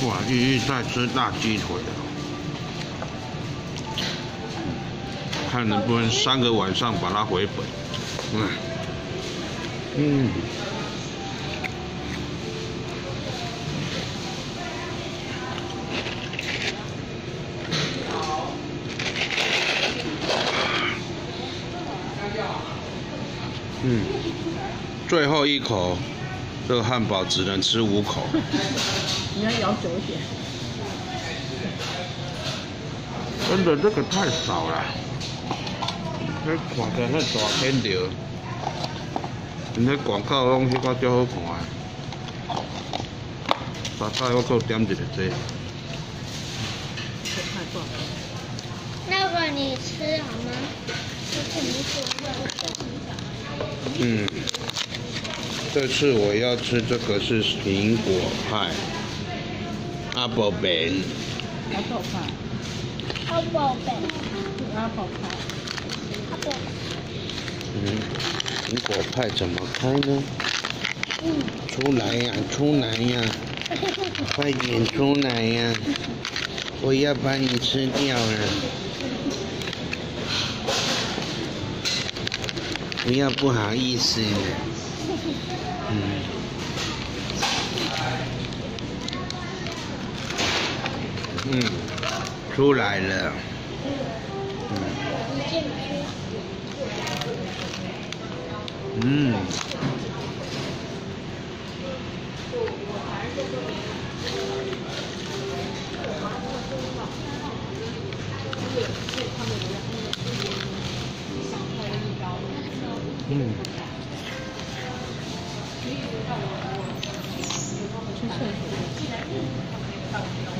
哇，玉玉在吃大鸡腿了，看能不能3个晚上把它回本。最后一口，这个汉堡只能吃5口。 你要咬久一点。 真的，这个太少了。这看起来那大片条，人家广告拢迄个较好看的。大概我够点一个这。 那个你吃好吗？ 这次我要吃这个是苹果派 ，apple pen。 apple Apple pen。 apple pie。 苹果派怎么开呢？出来呀，出来呀！快点出来呀！我要把你吃掉了！不要不好意思。出来了。 去厕所。